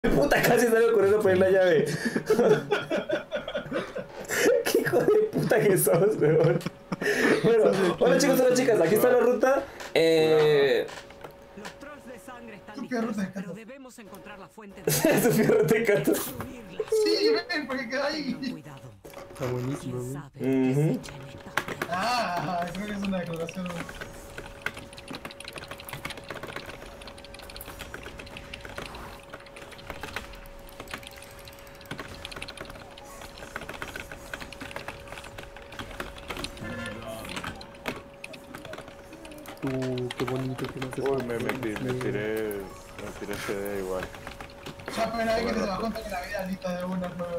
Puta, casi salgo corriendo por la llave. Qué hijo de puta que sos, weón. Bueno, hola chicos, hola chicas, aquí está la ruta. Los trolls de sangre están dispersos, pero debemos encontrar la fuente de Su fierro te encanta. destruirla. Sí, ven, porque queda ahí. Tengan cuidado. Está buenísimo, ¿Quién güey. sabe qué se echa en estas piedras? Ah, creo que es una declaración. Qué bonito que no se Uy, me tiré CD igual. Ya primera vez que te das cuenta que la vida es lista de una, no.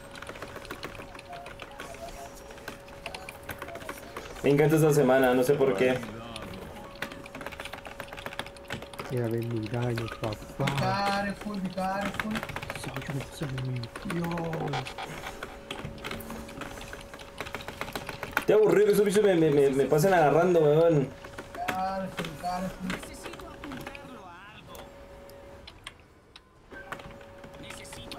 Me encanta esta semana, no sé por qué. Mira, ven mi daño, papá. Careful, be careful. Te aburrido que esos bichos me pasen agarrando, weón. Careful, careful. Necesito apuntarlo a algo. Necesito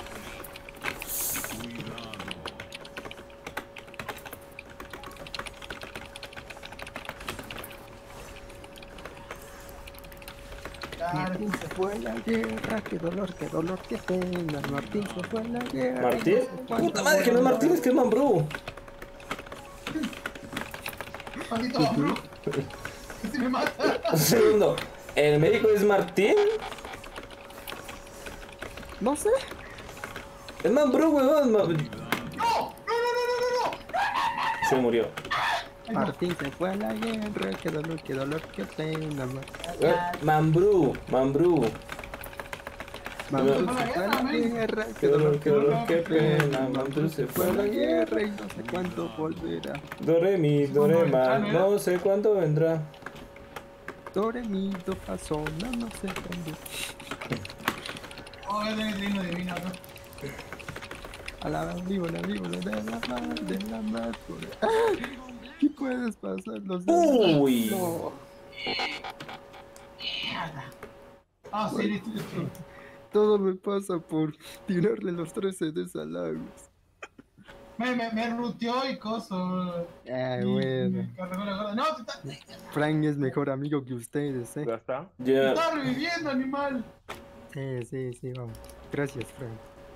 Martín se fue a la guerra, qué dolor que pena. Martín se fue a la guerra. ¿Martín? Puta madre, que no es Martín, es que es Mambrú. Maldito bro. Si me mata. Un segundo. ¿El médico es Martín? No sé. Es Mambrú, weón. No, no, no, no, no, no. Se murió. Martín se fue a la guerra, qué dolor que pena. Mambrú. Martín se fue a la guerra, Qué dolor, qué pena. Mambrú se fue fue a a la la guerra. guerra y no sé cuándo volverá. Do re mi, do re ma, no sé cuándo vendrá. Dore mi do fa sol, no sé cuándo. Oh, es el himno divino, ¿no? A la víbora de la mar. ¡Ah! ¿Qué puedes pasar los demás? Uy. No. Ah, sí, listo, listo. Todo me pasa por tirarle los 3 CDs al Agus. Me ruteó y coso. Ah, Y bueno. me cargó la gorda. No, Frank es mejor amigo que ustedes, ¿Ya está? te Ya. está reviviendo, animal. Sí, vamos. Gracias, Frank.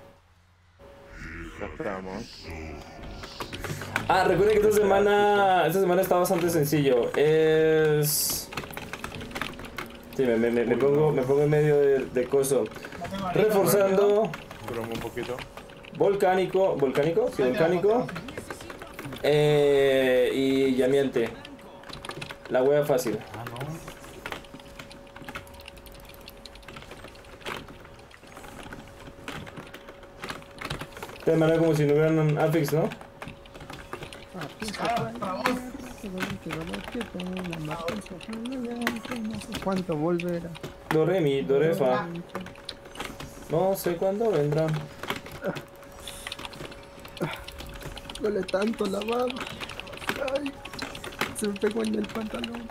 Ya estamos. Ah, recuerden que esta semana está bastante sencillo. Es... Sí, me pongo en medio de coso. La tengo arriba, Reforzando. Curamos un poquito. ¿Volcánico? Sí, volcánico. Y llamiante. La hueá fácil. Ah, no. De manera como si no hubieran un affix, ¿no? Ah, para vos. No sé cuánto volverá. Do re mi, do re fa. No sé cuándo vendrá. Duele tanto la baba. Ay, se me pegó en el pantalón.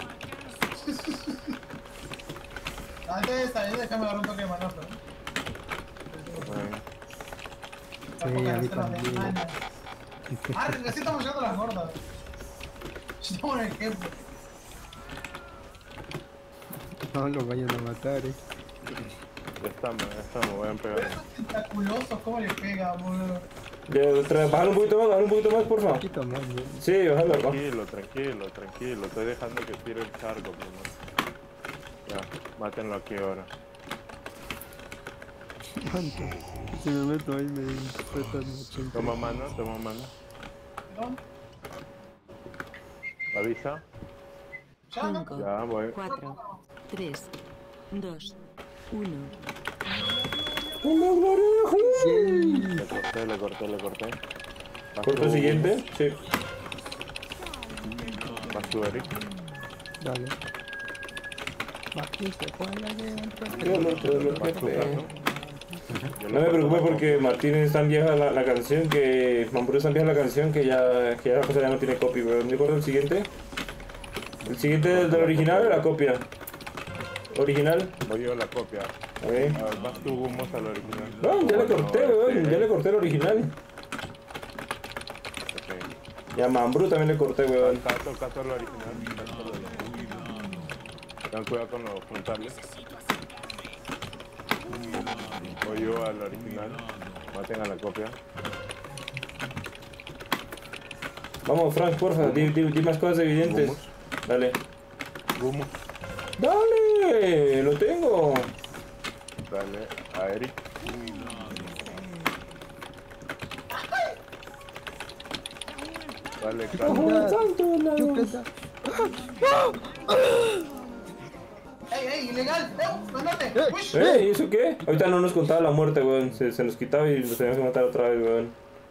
Antes de salir, déjame dar un toque de manoso. Bueno, Sí, a mí también. Ah, recién estamos llegando a las gordas. Estamos en el ejemplo. No lo vayan a matar, ya estamos, vayan Pero pegando. esos tentaculosos, ¿cómo le pega, boludo? Bajar un poquito más, por Un favor. poquito más, ¿no? Sí, bájalo, ¿no? Tranquilo. Estoy dejando que tire el charco primero. Ya, mátenlo aquí ahora. ¿Cuánto? Si me meto ahí me interpretan 80. Toma mano. ¿Perdón? Avisa. ¿Ya no? 5, Ya, voy. 4, 3, 2, 1. Yay. Le corté. Vas Corto tú, siguiente. Sí. Vas tú, Eric. Dale. Martín se fue a la Dolor, qué dolor, qué Vas tú, pena. Carlos. Yo No me preocupes porque Martín es tan vieja la canción que... Mambrú es tan vieja la canción que ya la cosa ya no tiene copy, weón. ¿Me acuerdo el siguiente? El siguiente del original o la copia. Original. Voy yo a la copia. Ok. Vas tú, Gumos, al original. No, ya le corté, weón. Ya le corté el original. Ok. Y a Mambrú también le corté, weón. Cato el original. Ten cuidado con los frontales. Voy yo al original. Maten a la copia. Vamos, Frank, porfa. Di más cosas evidentes. Vamos. Dale. Gumos. ¡Dale! ¡Lo tengo! Dale a Eric. Dale, Cato. ¡Ojo, santo! La... ¡Ey, ilegal! ¡Mándate! ¡Uy! ¿Y eso qué? Ahorita no nos contaba la muerte, weón. Se nos quitaba y nos teníamos que matar otra vez, weón.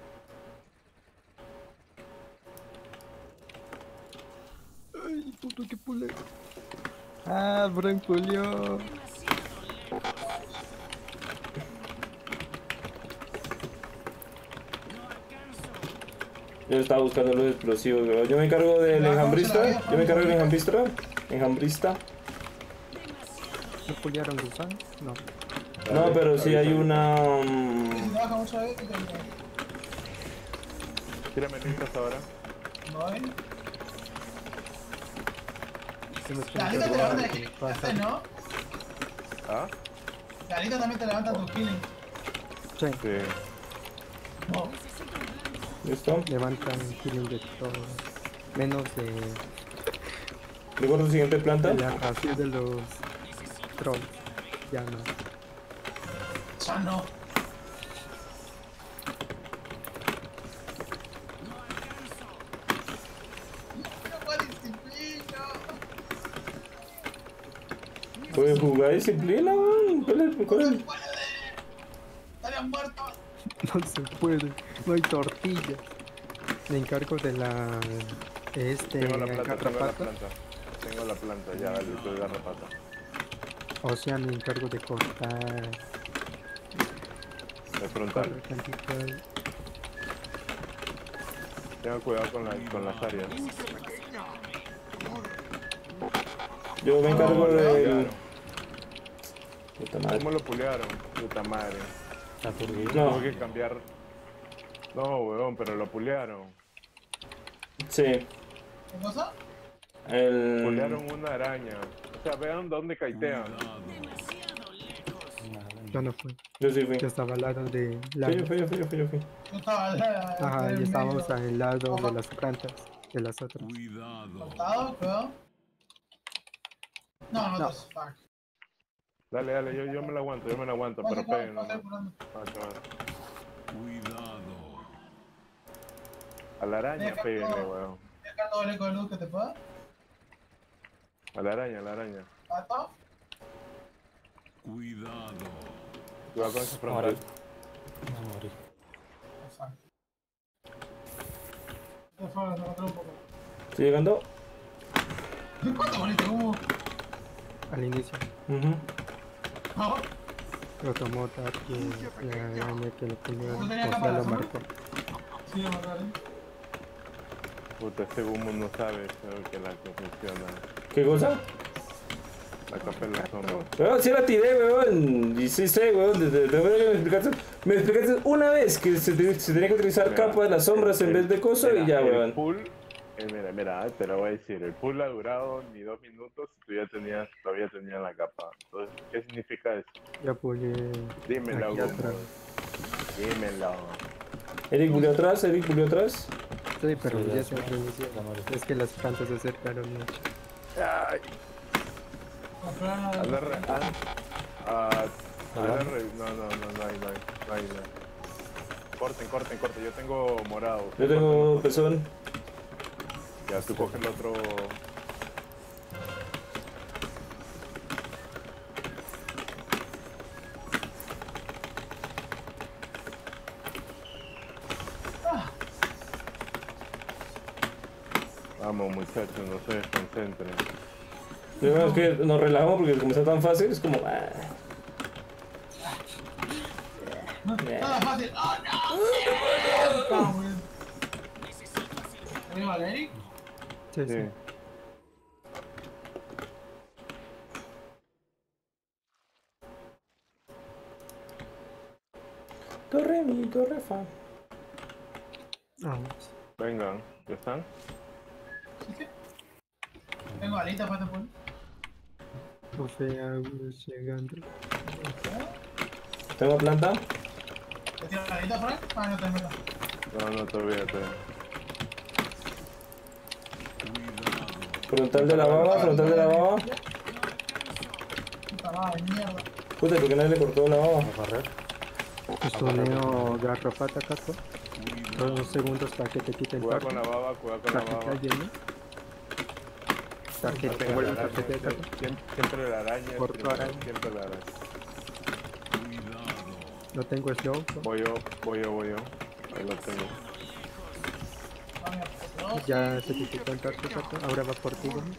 Ay, puto, que pule. Ah, Bran pulió. Yo estaba buscando los explosivos, weón. Yo me encargo del enjambrista. Yo me encargo del enjambrista. Enjambrista. ¿No puliaron gusanos? No. No, pero sí hay una... Si baja mucho de que te Tírame listas ahora. no hay. Se me La alita te levanta de killing, ¿no? ¿Ah? La alita también te levanta tu killing. Sí, Sí. No. ¿Listo? levantan killing de todo. Menos de ¿Recuerdo la siguiente planta? la ración de los trolls. Ya no. Ya no. Pues jugar disciplina, weón. ¿Cuál es? Estarían muertos. No se puede. No hay tortillas. Me encargo de la... Tengo la planta, garrapata. Tengo la planta, ya, dale, tú garrapata. O sea, me encargo de cortar. De frontal. Corre tantito ahí. Tenga cuidado con las áreas. Yo me encargo del... Pulearon. Puta madre. ¿Cómo lo pulearon? Puta madre. No, Tuve que cambiar. No, weón, pero lo pulearon. sí. ¿Qué cosa? Pulearon una araña. O sea, vean dónde caitean. Yo no fui. Yo sí fui. Yo estaba al lado de la... Fui. Yo estaba Ajá, en y estábamos medio. al lado de las plantas. De las otras. Cortado, cuidado. No, no, fuck. Dale, yo me la aguanto, pero peguen. Pasa curando. A la araña, Deja péguenle, todo. weón. Deja todo el eco de luz que te pueda. A la araña. ¿Pato? Cuidado con ese frontal. Fuck. Ya fue, me encontré un poco. ¿Estoy llegando? ¿Cuánto bonito hubo? Al inicio. No. Lo tomó Taki, la araña que lo pulió. ¿No O tenía sea, cámara, lo no? marcó. Sí, de verdad, Puta, este Gumo no sabe creo que la que funciona. ¿Qué cosa? La capa en la sombra. Weón, sí la tiré, weón. Y sí sé, weón. Me explicaste una vez que se tenía que utilizar Mira, capa de las sombras en vez de coso y ya, el weón. pool, mira, te lo voy a decir. El pool ha durado ni 2 minutos y todavía tenías la capa. Entonces, ¿qué significa eso? Ya pulié Dímelo, aquí Gumo. atrás. Dímelo. Eric volvió atrás. Sí, pero ya se reinició. Es que las plantas se acercaron mucho. Ay, hazle re... No hay. Corten. Yo tengo morado. Yo tengo pezón. Ya, tú coges el otro... Vamos, muchachos, no se desconcentren. Primero es que nos relajamos porque como está tan fácil, es como... Nada fácil. ¡Oh, no! ¿Arriba, Eric? Sí. Sí. Torre mi, torre fa. Vamos. Vengan, ¿ya están? Tengo alitas para este pueblo. Ofeagus llegando. ¿Tengo planta? ¿Te tiro la alita, Frank? Ah, no tengo nada. No, todavía. Frontal de la baba, frontal de la baba. Puta madre, mierda. Puta, ¿por qué nadie le cortó la baba? Estoneo garrafata, Cato. 2 segundos para que te quiten Cuidado tarjeta. con la baba, cuidado con la Tarjeta baba. llena. Tarjeta, Tengo vuelve la araña, tarjeta de Cato. siempre la araña. Por tu araña. Siempre la araña. No tengo slow. Voy yo. Ahí lo tengo. Ah, mierda. Ya se te quitó el tarjeta, Cato. Ahora va por ti, Gómez.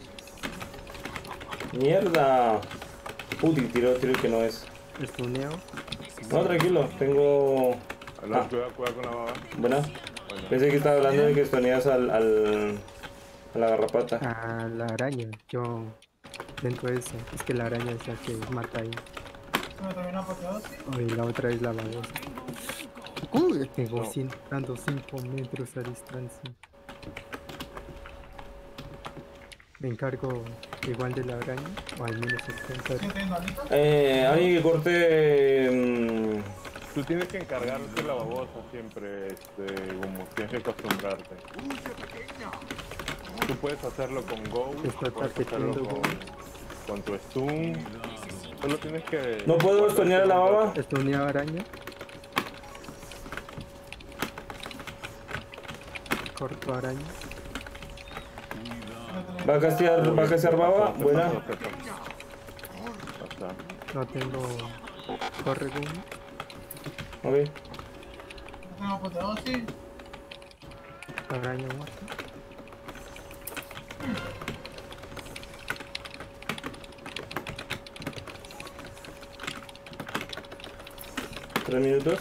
¡Mierda! Uy, tiro el que no es. Estoneo. No, tranquilo, tengo... Cuidado con la baba. Buena. Bueno, Pensé que estaba hablando de que estoneas a la garrapata. A la araña. Yo dentro de eso. Es que la araña es la que mata ahí. Se me terminó apoteosis. Y la otra es la babosa. Uy, tengo No. dando 5 metros a distancia. Me encargo igual de la araña, o al menos intentar. Sigue teniendo alitas. Alguien que corte... tú tienes que encargarte de la babosa siempre, como tienes que acostumbrarte. Tú puedes hacerlo con Go, Está puedes hacerlo targeteando con tu stun. Solo tienes que... ¿No puedo estonear a la baba? Estoneo araña. Corto araña. ¿Va a castear baba? Buena. No tengo. Corre boom. Ok. No tengo apoteosis. Araña muerta. ¿3 minutos?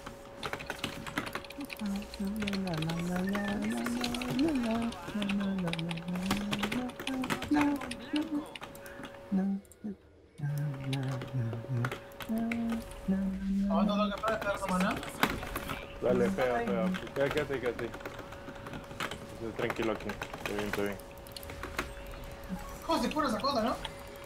¿Cuánto tengo que esperar? ¿Esperar tu maná? Dale, pega. Quédate. Tranquilo aquí. Estoy bien. ¿Cómo se cura esa cosa, no?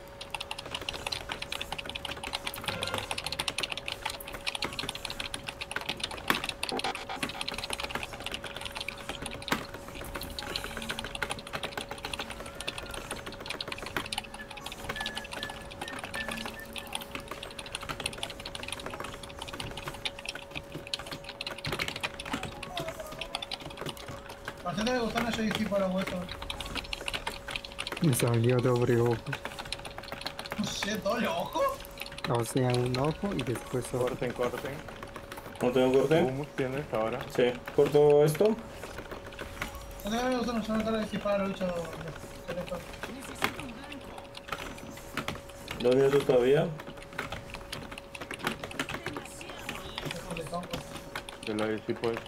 A la gente le gustan los JC para los huesos. Me salió doble ojo. No sé, doble ojo. O sea, un ojo y después otro. Corten. ¿No tengo corte? ¿Cómo tienes ahora? Sí. ¿Corto esto? No sé, me gustan los JC para disparar a los bichos. 2 minutos todavía. Te lo disipo eso.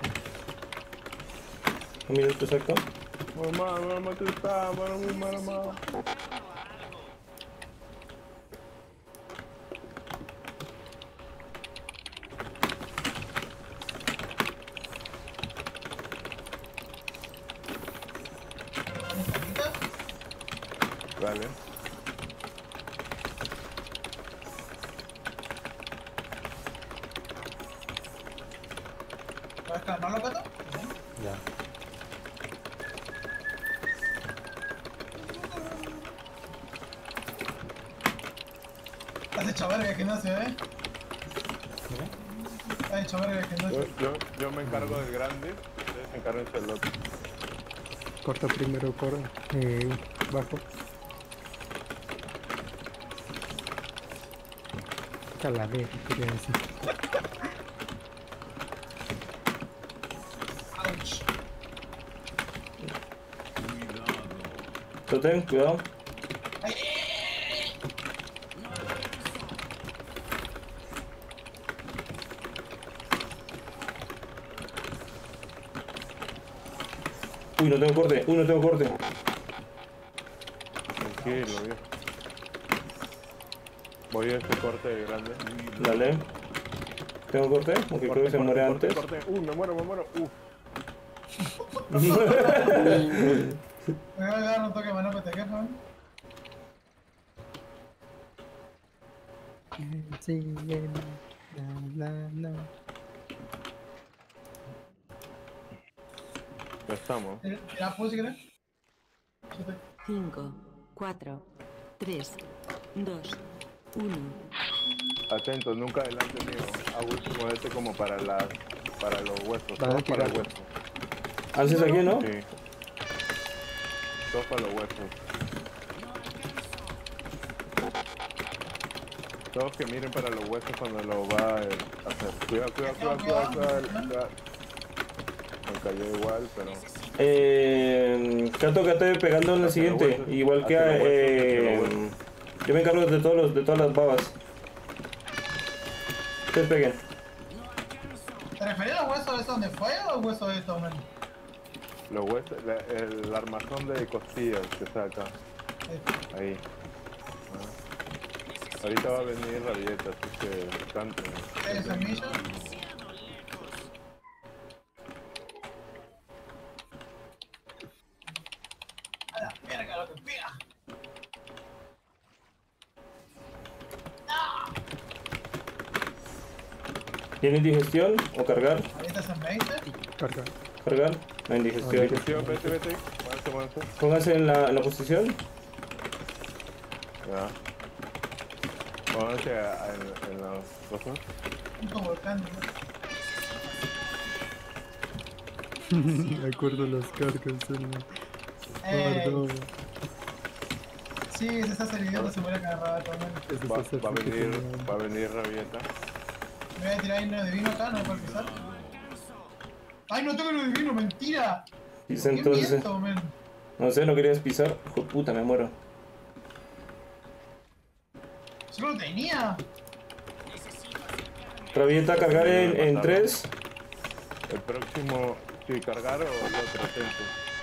1 minuto exacto. Mamá, tú estás, mamá. Vale. ¿Puedes calmarlo, Cato? Ya. Has hecho verga el gimnasio, Has hecho verga el gimnasio. Yo me encargo del grande, ustedes se encargan del otro. Corto primero bajo. Calavera, quería decir. Ouch. Totem, cuidado. Uy, no tengo corte. Tranquilo, viejo. Voy a este corte de grande. Dale. ¿Tengo corte? Aunque creo que se muere antes. Corte. Me muero. Me voy a dar un toque de mano que te queja. Sí, la. Ya estamos. ¿La puse, si querés? 5, 4, 3, 2, 1. Atento, nunca adelante mío. Agus, muévete como para los huesos. Para Todos para tirar. los huesos. Haces aquí, ¿no? Sí. Todos para los huesos. Todos que miren para los huesos cuando lo va a hacer. Cuidado. Me cayó igual, pero... Cato, pegando en el siguiente. Igual que yo me encargo de todas las babas. Ustedes peguen. ¿Te referías al hueso de eso donde fue o al hueso de esto, man? Los huesos, el armazón de costillas que está acá. Ahí. Ahorita va a venir rabieta, así que tanto. Semilla. A la verga, lo que pega. ¿Tiene indigestión o cargar? Ahorita se me dice. Carga. Cargar. No, indigestión. Digestión, vete. Muévete. Pónganse en la posición. Ya. Pónganse en las cosas. Un volcán, Me acuerdo las cargas en ¿no? Sí, se está saliendo, se muere cada rato, man. Va a venir rabieta. Me voy a tirar himno divino acá, no me puedo pisar. ¡Ay, no tengo himno divino! ¡Mentira! Pisa ¿Qué entonces. miento, man? No sé, no querías pisar. Hijo de puta, me muero. ¡Solo lo tenía! Rabieta, cargar en 3. El próximo, sí, cargar o el otro, atento.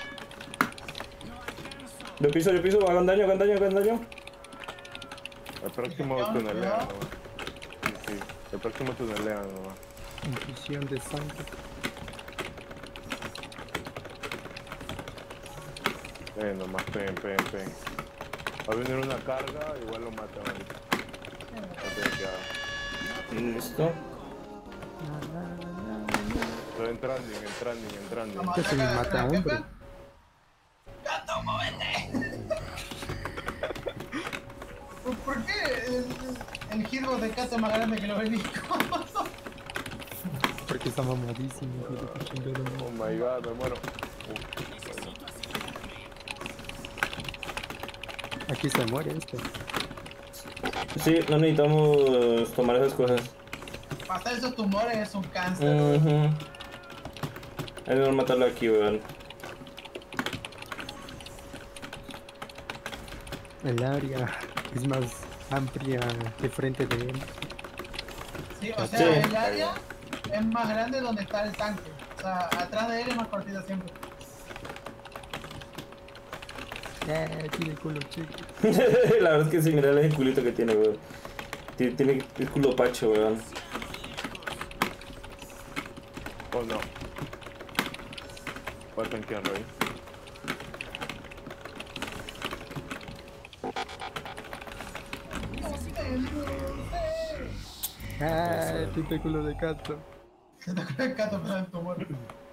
Yo piso, hagan daño. El próximo tunelea nomás. Sí, el próximo tunelea nomás. infusión de sangre. Nomás pen. Va a venir una carga, igual lo mata ahorita. Listo. Estoy entrando. Que se me mata hombre. ¡Gato, móvete! ¿Por qué el hitbox de Cato es más grande que los belicos? Porque está mamadísimo, hijo de tu chingada Oh madre. my god, me muero. Aquí se muere este. Sí, no necesitamos tomar esas cosas. Pasar esos tumores es un cáncer. Es mejor matarlo aquí, weón. El área es más amplia que frente de él. Sí, o sea, Sí. el área es más grande donde está el tanque. O sea, atrás de él es más cortita siempre. Tiene culo chico. La verdad es que sí, mira el culito que tiene, weón. Tiene el culo pacho, weón. Oh no. Voy a tanquearlo ahí. Tiene culo de gato. Se te acuerda el Cato para el tumor.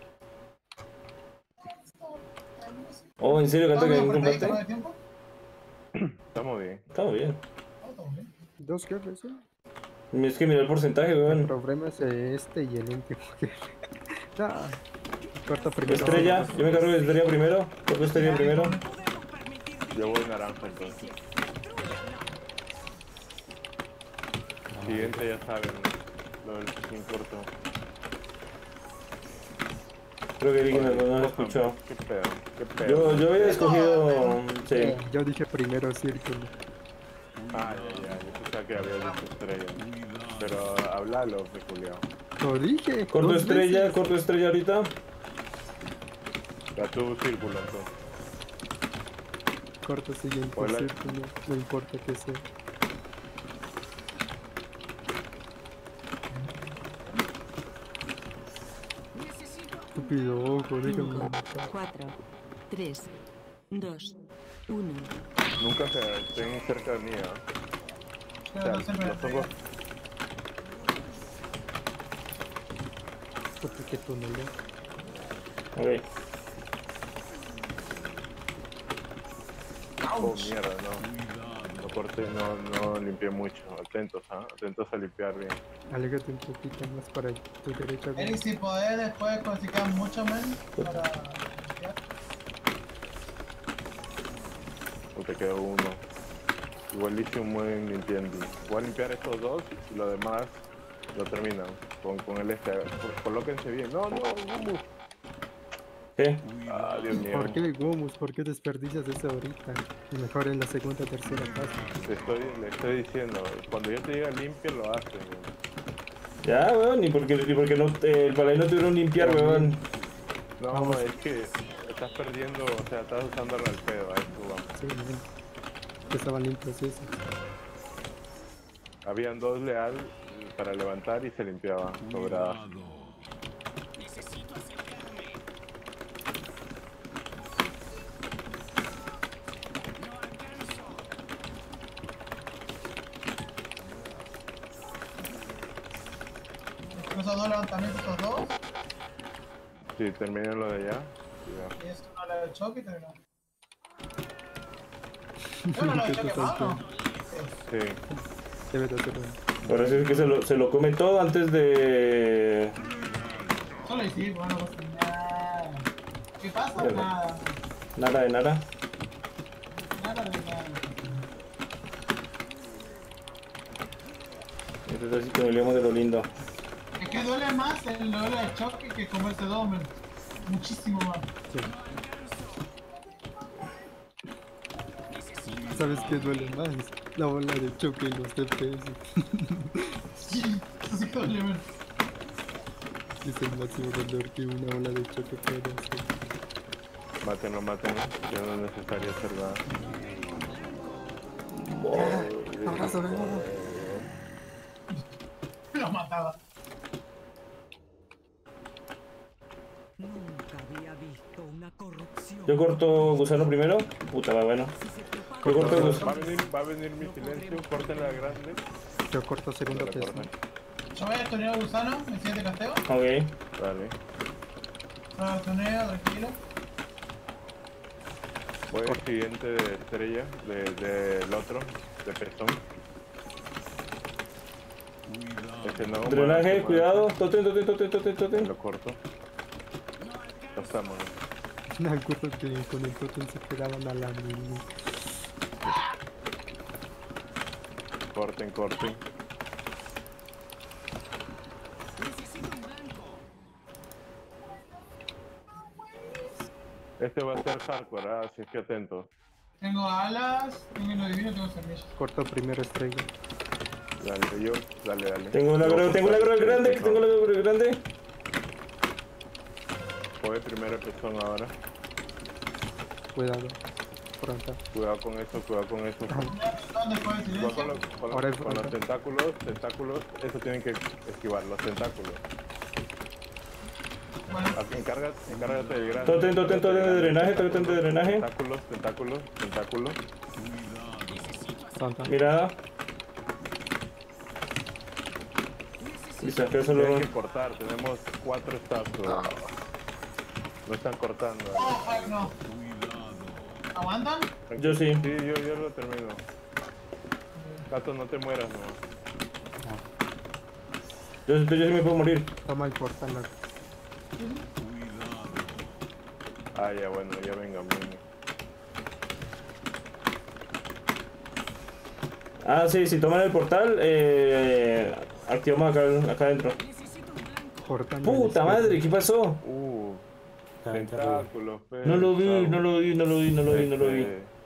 Oh, ¿en serio, Cato, que hay un ¿Estamos bien combate? de tiempo? Estamos bien. Estamos bien. Estamos bien. 2 jefes, Es que mira el porcentaje, El weón. problema es este y el último jefe. No. Corta primero. Estrella, yo me cargo de estrella primero. Corto estrella primero. Yo voy naranja entonces. Siguiente ya saben, lo del skin corto. Creo que alguien no lo escuchó. ¿Qué pedo? Yo había escogido. Sí. Yo dije primero círculo. Ah, ya, yo pensaba que había dicho estrella. Pero hablalo, peculiar. Lo dije. Corto 2 estrella, veces. corto estrella ahorita. Ya tu círculo entonces. Corto siguiente Hola. círculo. No importa que sea. Estúpido ojo, déjame. 5, 4, 3, 2, 1. Nunca se estén cerca de mí, ¿eh? Pero no siempre los hongos, Porque qué túnel, Ok. oh mierda, no. Lo corté, no limpié mucho. Atentos, ¿ah? Atentos a limpiar bien. Aléjate un poquito más para tu derecha. Eric, si podés después conseguir mucho men para limpiar. O te quedó uno. Igual hice un buen limpiando. Voy a limpiar estos dos y lo demás lo terminan. Con el este. Colóquense bien. No, vamos. ¿Qué? Ah, Dios mío. ¿Por qué Gomus? ¿Por qué desperdicias eso ahorita? Y mejor en la segunda o tercera fase. Le estoy diciendo, cuando yo te diga limpia, lo haces. Weón. Ya, weón, ni porque no, el paladín no tuvieron limpiar, weón. No, Vamos. es que estás perdiendo, o sea, estás usando al pedo. A eso vamos. Sí, bien. Que estaban limpios esos. Habían dos leal para levantar y se limpiaba. Sobrada. Esos dos levantamientos, esos dos. Sí, terminen lo de allá. Y eso no le da el choque y terminó. Yo no le doy choque más, ¿no? Sí. Debe de hacer un... Ahora sí es que se lo come todo antes de... Solo decir, bueno, no pasa nada. ¿Qué pasa? Mierda. Nada. Nada de nada. Nada de nada. Entonces así que me liamos de lo lindo. Es que duele más el doble de choque que comerse dos, men. Muchísimo más. ¿Sabes qué duele más? La bola de choque y los DPS. Sí, eso sí que duele, men. Es el máximo dolor que una bola de choque puede hacer. Mátenlo. Ya no es necesario hacer nada. Abrazo, Lo mataba. Nunca había visto una corrupción. Yo corto gusano primero. Puta, va bueno. Yo corto gusano. Va a venir mi silencio, córtenla grande. Yo corto segundo Dale, test. corten. Yo voy a torneo gusano, me siente casteo. Ok. Dale. Para el torneo, tranquilo. Voy al siguiente de estrella, del otro, de pezón. Ese no, Drenaje, más. cuidado. Totem. Lo corto. Lo estamos. Me acuerdo que con el totem se pegaban a la mini. Corten. Este va a ser hardcore, así que atentos. Tengo alas, tengo lo divino, tengo semillas. Corto primero estrella. Dale. Tengo la grande. Voy primero el pezón ahora. Cuidado. Pronto. Cuidado con eso. ¿Dónde fue el Cuidado silencio? con los tentáculos, eso tienen que esquivar, los tentáculos. Bueno, Aquí, encárgate del grande. Totem de drenaje. Tentáculos. Pronto. Mirada. Listo, que solo... Tienen que cortar, tenemos 4 staffs. No están cortando. oh, fuck, no. ¿Aguantan? Yo sí. Sí, yo lo termino. Gato, no te mueras, no. Yo sí me puedo morir. Toma el portal. Ah, ya, bueno, ya vengan. Ah, sí, si toman el portal, activamos acá adentro. Portal. Puta madre, ¿qué pasó? Tentáculos, pe. No lo vi.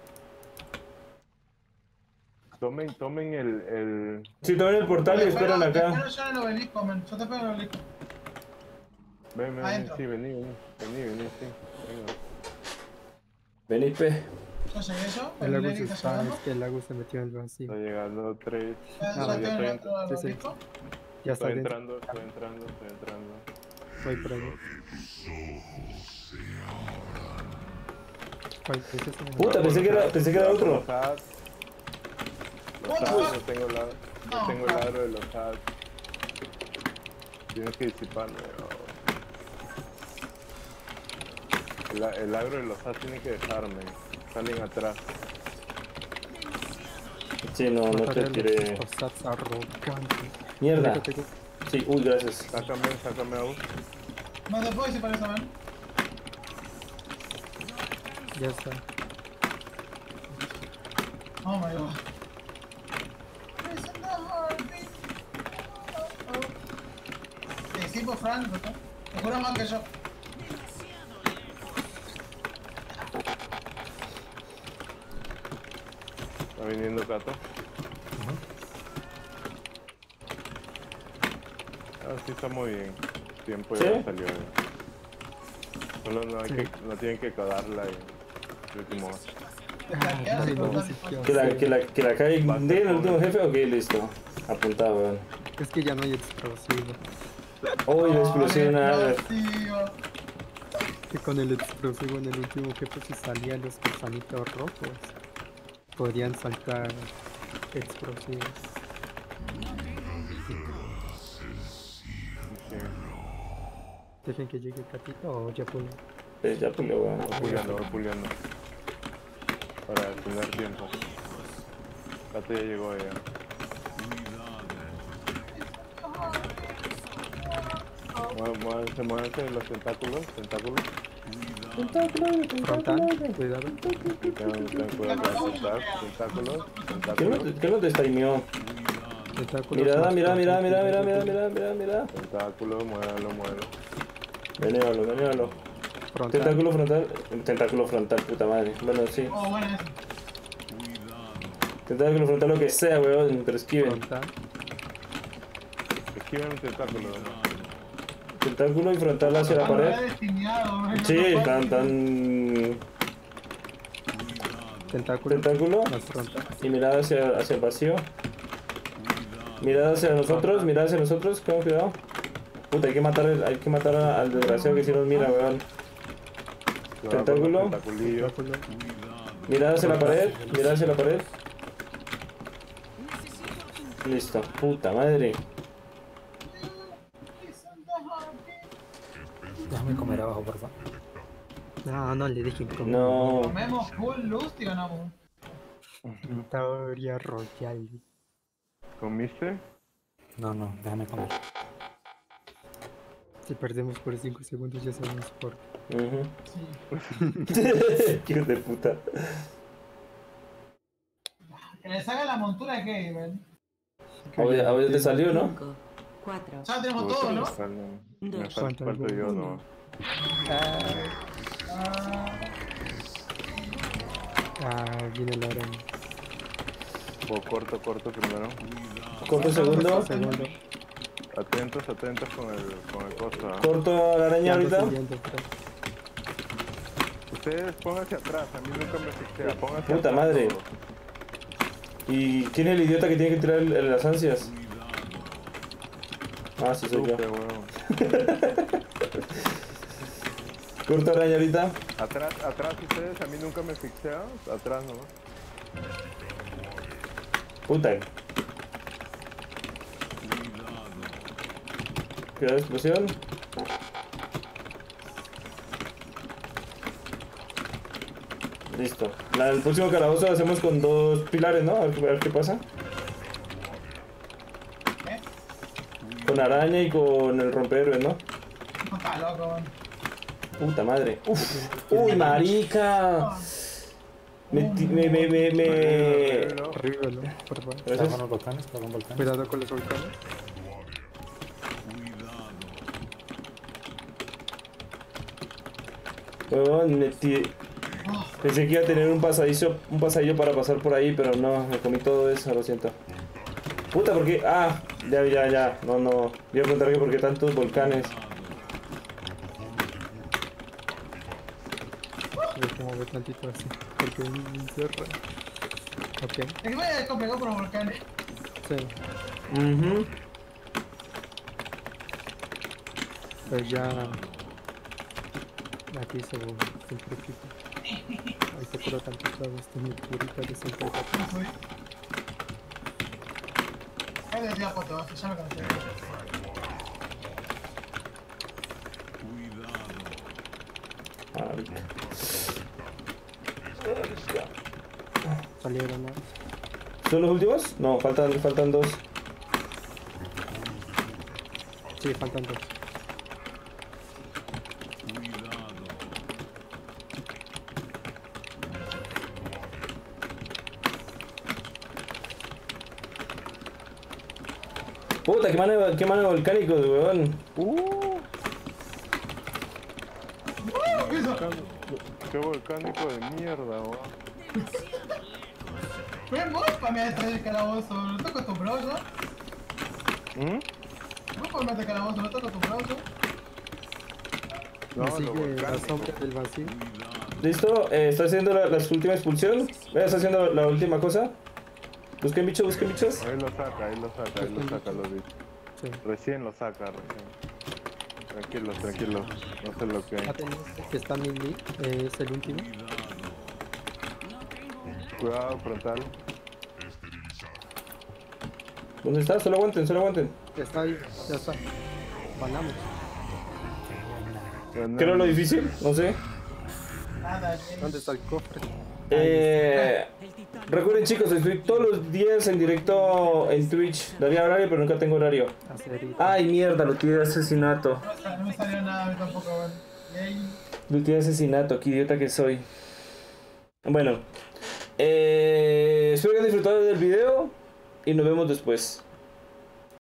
Tomen el... Sí, tomen el portal y esperan acá. Yo en el obelisco, men. Yo te pego en el obelisco. Ven, Adentro. sí, vení, sí. Venga. Venid, pe. Yo llegué yo, El el lago Eric se está está, llegando. es que el lago se metió en el vacío. Está llegando 3. Ya ya tengo el estoy otro al sí, sí. obelisco. Ya está Estoy dentro. entrando. Voy por ahí. ¿Cuál es ese? Puta, pensé que era otro. Los ads. Los ads, no tengo el agro de los ads. Tienes que disiparme. El agro de los ads tiene que dejarme. Salen atrás. Sí, no te tiré. Los sats arrogantes. Mierda. Sí, uy, gracias. Sácame a vos. No se puede disipar esa mano. Ya está. Oh my god. Tipo Frank, ¿no? Te juro más que yo. Está viniendo Cato. Sí, está muy bien. Tiempo ya salió. Solo no tienen que cagarla y el último. Que la caguen de el último jefe, ok, listo. Apuntado, weón. Es que ya no hay explosivo. Uy, la explosión nada. Que con el explosivo en el último jefe si salían los personitos rojos podrían saltar explosivos. Dejen que llegue Catito o ya pulo. Ya puleo, weón. Voy puliendo. Para tener tiempo. Cato ya llegó ella. Muévanse los tentáculos. Frontal, cuidado. Ten cuidado con tentáculos. ¿Qué no te estimeó? Mirada. Tentáculo, muévalo. Venéalo. Frontal. Tentáculo frontal, puta madre. Bueno, sí. Oh, bueno, eso. Tentáculo frontal, lo que sea, weón, pero esquiven. Frontal. Esquiven un tentáculo, ¿no? Tentáculo y frontal hacia la pared. Sí, tan. Tentáculo Más frontal. y mirada hacia el vacío. Mirada hacia nosotros, con cuidado. Puta, hay que matar al desgraciado que si nos mira, weón. Tentáculo. Tentaculillo. Mirada hacia la pared. Listo, puta madre. Déjame comer abajo, por favor. No le dejen comer. No. Comemos full lust y ganamos. Victoria Royal. ¿Comiste? No, déjame comer. Si perdemos por 5 segundos ya sabemos por qué. Sí. Hijo de puta. Que le salga la montura que, ven. Ahora ya te salió, ¿no? 5, 4, Ya tenemos todo, ¿no? Me falta yo, no. Viene la araña. Corto primero. Corto segundo. Atentos con el costo. ¿eh? Corto a la araña ahorita. Ustedes pónganse atrás, a mí nunca me fixea. Pónganse Puta atrás madre. todos. ¿Y quién es el idiota que tiene que tirar las ansias? Ah, sí, soy yo. Qué huevo. Corto araña ahorita. Atrás ustedes, a mí nunca me fixea. Atrás nomás. Puta. Cuidado, explosión. Listo. El próximo calabozo lo hacemos con 2 pilares, ¿no? A ver qué pasa. Con araña y con el rompehéroes, ¿no? No está loco. Puta madre. Uf. Uy, marica. Arríbalo, por favor. Está con los volcanes, está con volcanes. Cuidado con los volcanes. Huevón, pensé que iba a tener un pasadillo para pasar por ahí, pero no, me comí todo eso, lo siento. Puta, ¿por qué? Ah, ya. No. Voy a preguntar que por qué tantos volcanes. Voy a mover tantito así, porque me encierra. Ok, Es que me complicado por los volcanes. sí. Pero ya... Aquí se un truquito. Ahí se cura tantito este mi curita de 64. No soy. Ahí decía foto, ya me cansé. Salieron, ¿no? ¿Son los últimos? No, faltan dos. Sí, faltan dos. Puta, qué mano volcánico, weón. ¿Qué hizo? Qué volcánico de mierda, weón. Ven vos para mí a detrás del calabozo, no estoy acostumbrado yo. Vos para mí a calabozo, no estoy acostumbrado yo. Me No, lo sigue la volcánico. sombra del vacío. ¿Listo? ¿Está haciendo la última expulsión? ¿Está haciendo la última cosa? Busquen bichos. Ahí lo saca, lo vi. Sí. Recién lo saca, Tranquilos, no sé lo que hay. Que está Mili, es el último. Cuidado, frontal. ¿Dónde está? Solo aguanten. Está ahí, ya está. Ganamos. ¿Qué era lo difícil? No sé. Nada, bien. ¿Dónde está el cofre? Recuerden, chicos, estoy todos los días en directo en Twitch. Daría horario, pero nunca tengo horario. Ay, mierda, lo tiré de asesinato. No me salió nada a mí tampoco, weón. Lo tiré de asesinato, qué idiota que soy. Bueno, espero que hayan disfrutado del video y nos vemos después.